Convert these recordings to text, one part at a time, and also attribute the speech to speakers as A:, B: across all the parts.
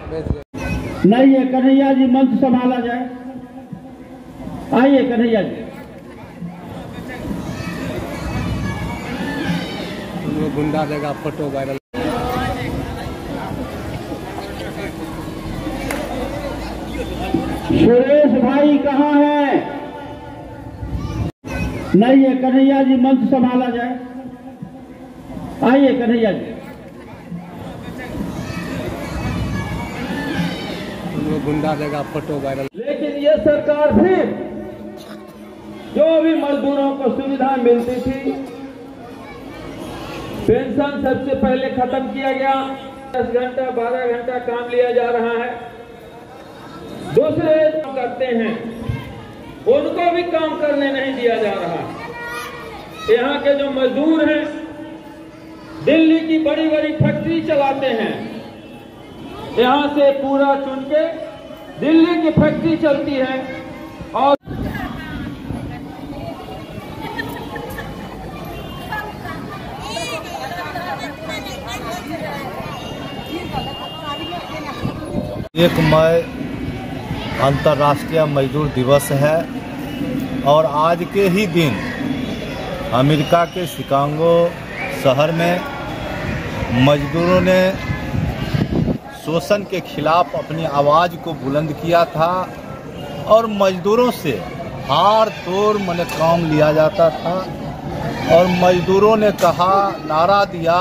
A: नहीं है। कन्हैया जी मंच संभाला जाए। आइए कन्हैया जी।
B: गुंडा देगा फोटो वायरल।
A: सुरेश भाई कहाँ है? नहीं है। कन्हैया जी मंच संभाला जाए। आइए कन्हैया जी।
B: गुंडा देगा फोटो वायरल।
A: लेकिन ये सरकार भी जो भी मजदूरों को सुविधा मिलती थी, पेंशन सबसे पहले खत्म किया गया। 10 घंटा 12 घंटा काम लिया जा रहा है। दूसरे करते हैं उनको भी काम करने नहीं दिया जा रहा। यहाँ के जो मजदूर हैं दिल्ली की बड़ी बड़ी फैक्ट्री चलाते हैं। यहाँ से पूरा चुन के दिल्ली की फैक्ट्री चलती है। और
C: एक मई अंतर्राष्ट्रीय मजदूर दिवस है और आज के ही दिन अमेरिका के शिकागो शहर में मजदूरों ने शोषण के खिलाफ अपनी आवाज़ को बुलंद किया था और मजदूरों से हार तोड़ मन काम लिया जाता था। और मजदूरों ने कहा, नारा दिया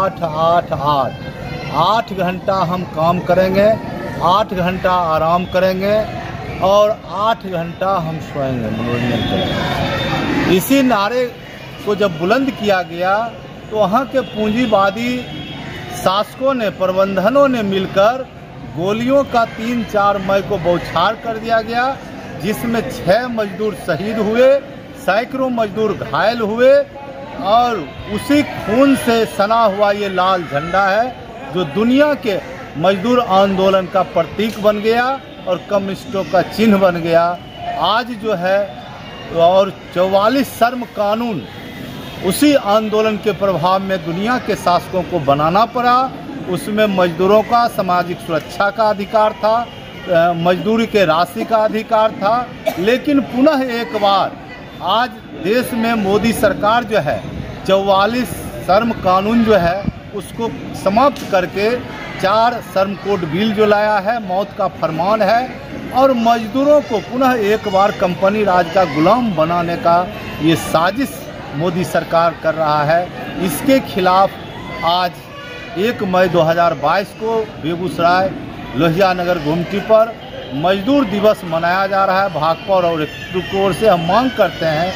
C: 8-8-8। 8 घंटा हम काम करेंगे, 8 घंटा आराम करेंगे और 8 घंटा हम सोएंगे, मनोरंजन करेंगे। इसी नारे को जब बुलंद किया गया तो वहाँ के पूंजीवादी शासकों ने, प्रबंधनों ने मिलकर गोलियों का 3-4 मई को बौछार कर दिया गया, जिसमें 6 मजदूर शहीद हुए, सैकड़ों मजदूर घायल हुए। और उसी खून से सना हुआ ये लाल झंडा है जो दुनिया के मजदूर आंदोलन का प्रतीक बन गया और कम्युनिस्टों का चिन्ह बन गया। आज जो है और 44 श्रम कानून उसी आंदोलन के प्रभाव में दुनिया के शासकों को बनाना पड़ा। उसमें मजदूरों का सामाजिक सुरक्षा का अधिकार था, मजदूरी के राशि का अधिकार था। लेकिन पुनः एक बार आज देश में मोदी सरकार जो है 44 श्रम कानून जो है उसको समाप्त करके 4 श्रम कोड बिल जो लाया है, मौत का फरमान है और मजदूरों को पुनः एक बार कंपनी राज का गुलाम बनाने का ये साजिश मोदी सरकार कर रहा है। इसके खिलाफ आज 1 मई 2022 को बेगूसराय लोहिया नगर गुमटी पर मजदूर दिवस मनाया जा रहा है। भाकपा और की ओर से हम मांग करते हैं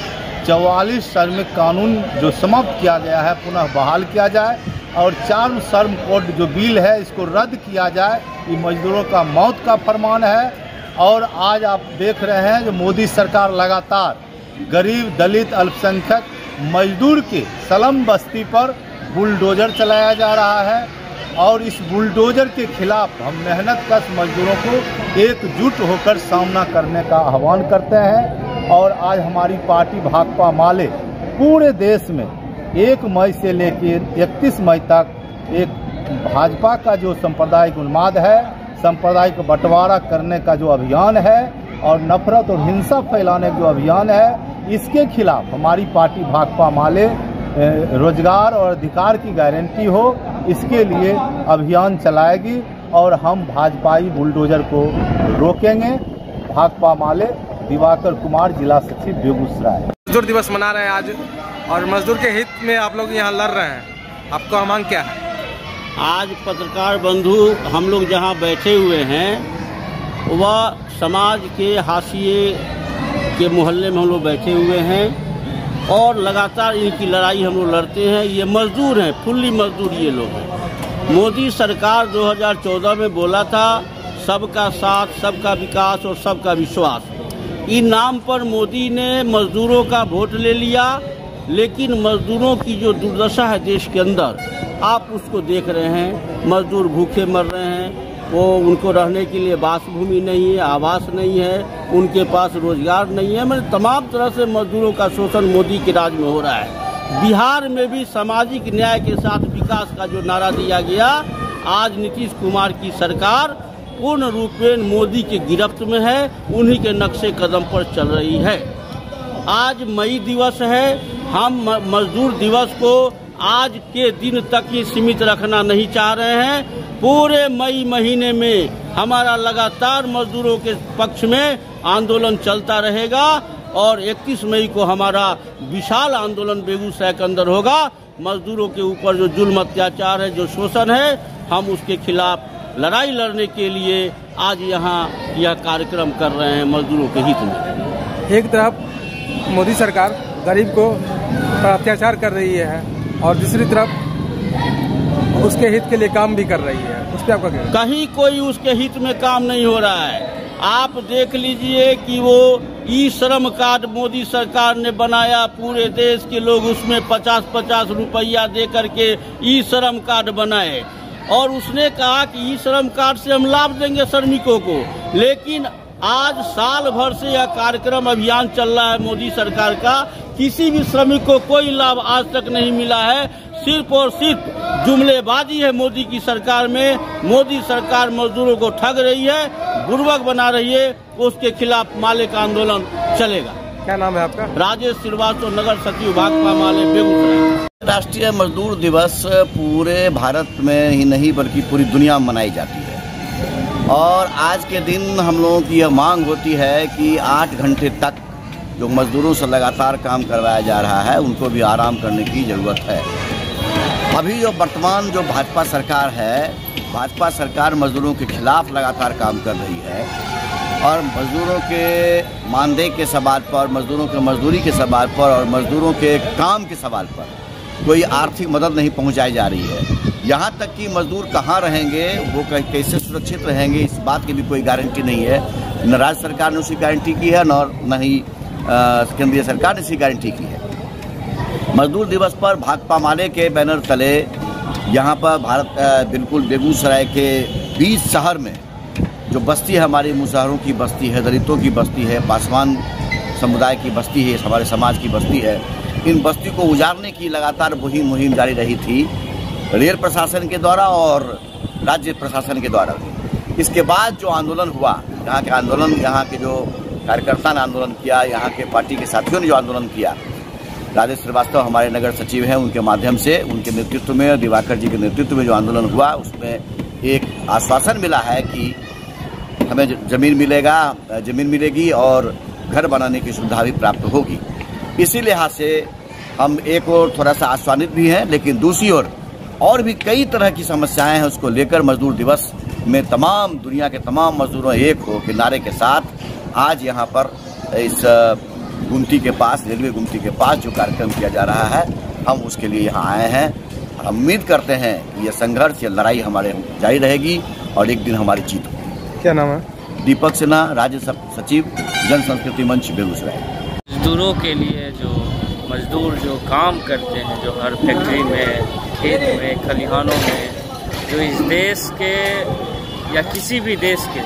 C: 44 श्रमिक कानून जो समाप्त किया गया है पुनः बहाल किया जाए और 4 श्रम कोड जो बिल है इसको रद्द किया जाए। ये मजदूरों का मौत का फरमान है। और आज आप देख रहे हैं जो मोदी सरकार लगातार गरीब, दलित, अल्पसंख्यक मजदूर के स्लम बस्ती पर बुलडोजर चलाया जा रहा है और इस बुलडोजर के खिलाफ हम मेहनतकश मजदूरों को एकजुट होकर सामना करने का आह्वान करते हैं। और आज हमारी पार्टी भाकपा माले पूरे देश में 1 मई से लेकर 31 मई तक एक भाजपा का जो सांप्रदायिक उन्माद है, सांप्रदायिक बंटवारा करने का जो अभियान है और नफरत और हिंसा फैलाने का जो अभियान है, इसके खिलाफ हमारी पार्टी भाकपा माले रोजगार और अधिकार की गारंटी हो, इसके लिए अभियान चलाएगी और हम भाजपाई बुलडोजर को रोकेंगे। भाकपा माले दिवाकर कुमार, जिला सचिव बेगूसराय।
B: मजदूर दिवस मना रहे हैं आज और मजदूर के हित में आप लोग यहाँ लड़ रहे हैं, आपका मांग क्या है?
D: आज पत्रकार बंधु हम लोग जहाँ बैठे हुए हैं वह समाज के हाशिए के मोहल्ले में हम लोग बैठे हुए हैं और लगातार इनकी लड़ाई हम लोग लड़ते हैं। ये मजदूर हैं, फुल्ली मजदूर ये लोग हैं। मोदी सरकार 2014 में बोला था सबका साथ, सबका विकास और सबका विश्वास। इन नाम पर मोदी ने मजदूरों का वोट ले लिया, लेकिन मजदूरों की जो दुर्दशा है देश के अंदर आप उसको देख रहे हैं। मजदूर भूखे मर रहे हैं, वो उनको रहने के लिए वासभूमि नहीं है, आवास नहीं है, उनके पास रोजगार नहीं है। मतलब तमाम तरह से मजदूरों का शोषण मोदी के राज में हो रहा है। बिहार में भी सामाजिक न्याय के साथ विकास का जो नारा दिया गया, आज नीतीश कुमार की सरकार पूर्ण रूपेण मोदी के गिरफ्त में है, उन्हीं के नक्शे कदम पर चल रही है। आज मई दिवस है, हम मजदूर दिवस को आज के दिन तक ही सीमित रखना नहीं चाह रहे हैं। पूरे मई महीने में हमारा लगातार मजदूरों के पक्ष में आंदोलन चलता रहेगा और 31 मई को हमारा विशाल आंदोलन बेगूसराय के अंदर होगा। मजदूरों के ऊपर जो जुल्म अत्याचार है, जो शोषण है, हम उसके खिलाफ लड़ाई लड़ने के लिए आज यहाँ यह कार्यक्रम कर रहे हैं मजदूरों के हित में।
B: एक तरफ मोदी सरकार गरीब को अत्याचार कर रही है और दूसरी तरफ उसके हित के लिए काम भी कर रही है, उस पर आपका क्या?
D: कहीं कोई उसके हित में काम नहीं हो रहा है। आप देख लीजिए कि वो ई श्रम कार्ड मोदी सरकार ने बनाया, पूरे देश के लोग उसमें 50-50 रुपया दे करके ई श्रम कार्ड बनाए और उसने कहा कि ई श्रम कार्ड से हम लाभ देंगे श्रमिकों को। लेकिन आज साल भर से यह कार्यक्रम अभियान चल रहा है मोदी सरकार का, किसी भी श्रमिक को कोई लाभ आज तक नहीं मिला है। सिर्फ और सिर्फ जुमलेबाजी है मोदी की सरकार में। मोदी सरकार मजदूरों को ठग रही है, बुर्बक बना रही है, उसके खिलाफ माले का आंदोलन चलेगा।
B: क्या नाम है आपका?
D: राजेश श्रीवास्तव, नगर सचिव भाकपा माले, बेगूसराय।
E: राष्ट्रीय मजदूर दिवस पूरे भारत में ही नहीं बल्कि पूरी दुनिया में मनाई जाती है और आज के दिन हम लोगों की यह मांग होती है कि 8 घंटे तक जो मजदूरों से लगातार काम करवाया जा रहा है उनको भी आराम करने की ज़रूरत है। अभी जो वर्तमान जो भाजपा सरकार है, भाजपा सरकार मजदूरों के खिलाफ लगातार काम कर रही है और मजदूरों के मानदेय के सवाल पर, मजदूरों के मजदूरी के सवाल पर और मजदूरों के काम के सवाल पर कोई आर्थिक मदद नहीं पहुंचाई जा रही है। यहाँ तक कि मजदूर कहाँ रहेंगे, वो कैसे सुरक्षित रहेंगे, इस बात की भी कोई गारंटी नहीं है। न राज्य सरकार ने उसकी गारंटी की है न ही केंद्रीय सरकार ने इसकी गारंटी की है। मजदूर दिवस पर भाकपा माले के बैनर तले यहाँ पर बिल्कुल बेगूसराय के बीच शहर में जो बस्ती है, हमारी मुसहरों की बस्ती है, दलितों की बस्ती है, पासवान समुदाय की बस्ती है, हमारे समाज की बस्ती है, इन बस्ती को उजाड़ने की लगातार मुहिम जारी रही थी रेल प्रशासन के द्वारा और राज्य प्रशासन के द्वारा। इसके बाद जो आंदोलन हुआ, यहाँ के आंदोलन, यहाँ के जो कार्यकर्ता ने आंदोलन किया, यहाँ के पार्टी के साथियों ने जो आंदोलन किया, राजेश श्रीवास्तव हमारे नगर सचिव हैं, उनके माध्यम से, उनके नेतृत्व में, दिवाकर जी के नेतृत्व में जो आंदोलन हुआ उसमें एक आश्वासन मिला है कि हमें ज़मीन मिलेगी और घर बनाने की सुविधा भी प्राप्त होगी। इसी लिहाज से हम एक और थोड़ा सा आश्वासित भी हैं, लेकिन दूसरी ओर और भी कई तरह की समस्याएं हैं, उसको लेकर मजदूर दिवस में तमाम दुनिया के तमाम मजदूरों एक हो के नारे के साथ आज यहाँ पर इस गुमती के पास, रेलवे गुमती के पास जो कार्यक्रम किया जा रहा है, हम उसके लिए यहाँ आए हैं और हम उम्मीद करते हैं कि ये संघर्ष, ये लड़ाई हमारे जारी रहेगी और एक दिन हमारी जीत होगी।
B: क्या नाम है?
E: दीपक सिन्हा, राज्य सचिव, जन संस्कृति मंच, बेगूसराय।
F: मजदूरों के लिए जो मजदूर जो काम करते हैं, जो हर फैक्ट्री में, खेत में, खलिहानों में, जो इस देश के या किसी भी देश के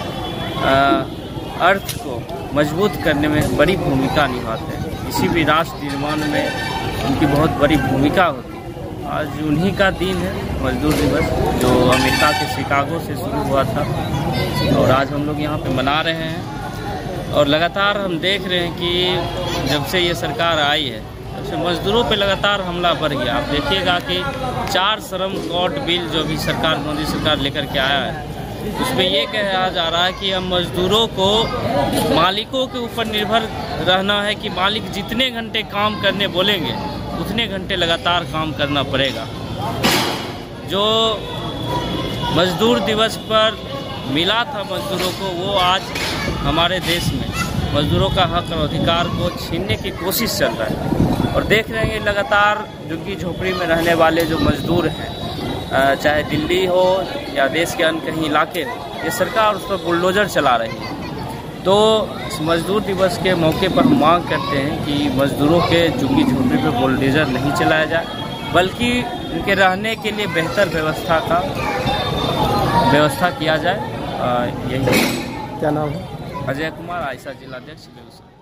F: अर्थ को मजबूत करने में बड़ी भूमिका निभाते हैं। किसी भी राष्ट्र निर्माण में उनकी बहुत बड़ी भूमिका होती है। आज उन्हीं का दिन है मजदूर दिवस, जो अमेरिका के शिकागो से शुरू हुआ था और आज हम लोग यहाँ पे मना रहे हैं। और लगातार हम देख रहे हैं कि जब से ये सरकार आई है तब से मजदूरों पे लगातार हमला बढ़ गया। आप देखिएगा कि 4 श्रम कोड बिल जो भी सरकार, मोदी सरकार लेकर के आया है, उसमें ये कहा जा रहा है कि हम मजदूरों को मालिकों के ऊपर निर्भर रहना है कि मालिक जितने घंटे काम करने बोलेंगे उतने घंटे लगातार काम करना पड़ेगा। जो मजदूर दिवस पर मिला था मजदूरों को, वो आज हमारे देश में मजदूरों का हक और अधिकार को छीनने की कोशिश चल रहा है। और देख रहे हैं लगातार झुग्गी झोपड़ी में रहने वाले जो मजदूर हैं, चाहे दिल्ली हो या देश के अन्य कहीं इलाके हो, ये सरकार उस पर बुलडोजर चला रही है। तो इस मजदूर दिवस के मौके पर हम मांग करते हैं कि मजदूरों के झुग्गी झोपड़ी पर बुलडोजर नहीं चलाया जाए, बल्कि उनके रहने के लिए बेहतर व्यवस्था किया जाए। यही।
B: क्या नाम है?
F: अजय कुमार, आयशा जिलाध्यक्ष बेगूसराय।